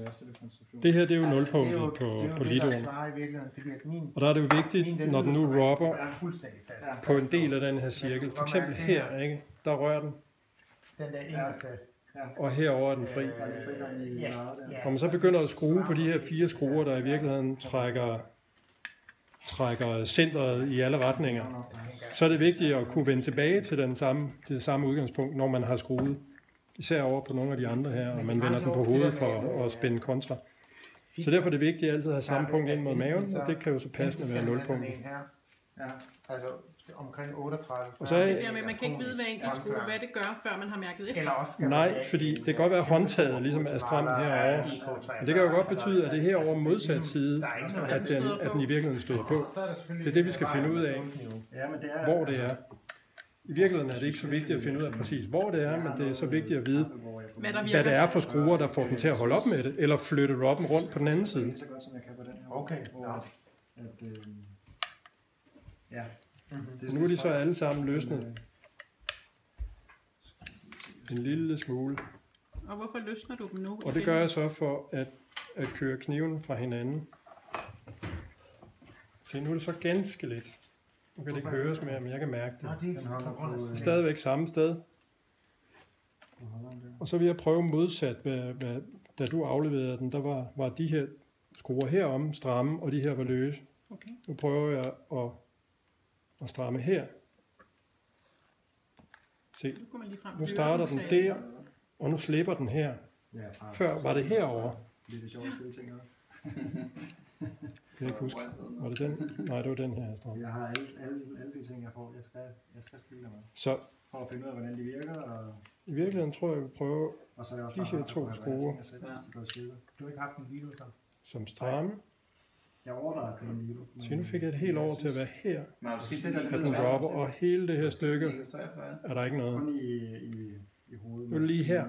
Det her, det er jo nulpunktet på Lidoen. Og der er det jo vigtigt, når den nu robber på en del af den her cirkel. For eksempel her, ikke? Der rører den. Den der inderste. Og herover er den fri. Når man så begynder at skrue på de her 4 skruer, der i virkeligheden trækker centret i alle retninger, så er det vigtigt at kunne vende tilbage til det samme udgangspunkt, når man har skruet. Især over på nogle af de andre her, og man vender den på hovedet for at spænde kontra. Så derfor er det vigtigt at altid have samme punkt ind mod maven, og det kan jo så passende være 0-punktet. Ja, altså omkring 38. Og så er, det der med, man kan ikke vide, hvad enkelt skrue, hvad det gør, før man har mærket efter. Nej, fordi det kan godt være håndtaget ligesom er stramt herovre. Men det kan jo godt betyde, at det er herovre modsat side, at den i virkeligheden støder på. Det er det, vi skal finde ud af, hvor det er. I virkeligheden er det ikke så vigtigt at finde ud af præcis, hvor det er, men det er så vigtigt at vide, hvad det er for skruer, der får den til at holde op med det, eller flytte robben rundt på den anden side. Okay. Ja. Nu er de så alle sammen løsnet en lille smule. Og hvorfor løsner du dem nu? Og det gør jeg så for at køre kniven fra hinanden. Se, nu er det så ganske lidt. Nu kan det ikke høres mere, men jeg kan mærke det. Det er stadigvæk samme sted. Og så vil jeg prøve modsat, da du afleverede den, der var de her skruer herom stramme, og de her var løse. Okay. Nu prøver jeg at stramme her. Se, nu starter den der, og nu slipper den her. Før var det herovre. Det er det sjovt spille ting. Kan jeg ikke huske? Var det den? Nej, det var den her, jeg stramme. Jeg har alle de ting, jeg får. Jeg skal spille dem. Så for at finde ud af, hvordan de virker. Og i virkeligheden tror jeg, vi prøver de her 2 skruer, Du har ikke haft en video, som stramme. Jeg overvejer at købe en video. Så nu fik jeg et helt år til at være her, at den dropper, og hele det her stykke er der ikke noget. Kun i hovedet. Nu er det lige her.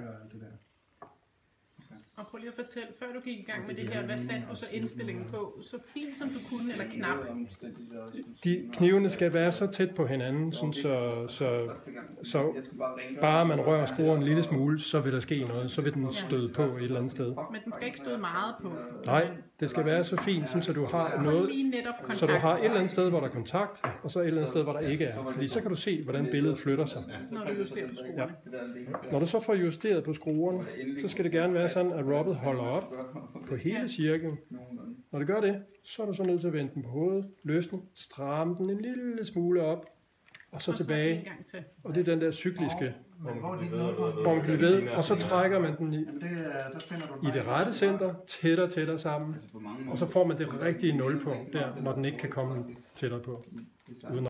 Og prøv lige at fortælle, før du gik i gang med det her, hvad satte du så indstillingen på? Så fint som du kunne, eller knap? De knivene skal være så tæt på hinanden, sådan så bare man rører skrueren en lille smule, så vil der ske noget. Så vil den støde på et eller andet sted. Men den skal ikke støde meget på? Nej, det skal være så fint, sådan, så du har noget, så du har et eller andet sted, hvor der er kontakt, og så et eller andet sted, hvor der ikke er. Fordi så kan du se, hvordan billedet flytter sig. Når du justerer på skruerne. Ja. Når du så får justeret på skruerne, så skal det gerne være sådan, at robbet holder op på hele cirklen. Når det gør det, så er du så nødt til at vende den på hovedet, løsne, stramme den en lille smule op, og så tilbage. Og det er den der cykliske, hvor man bliver ved, og så trækker man den i det rette center, tættere sammen, og så får man det rigtige nulpunkt der, når den ikke kan komme tættere på.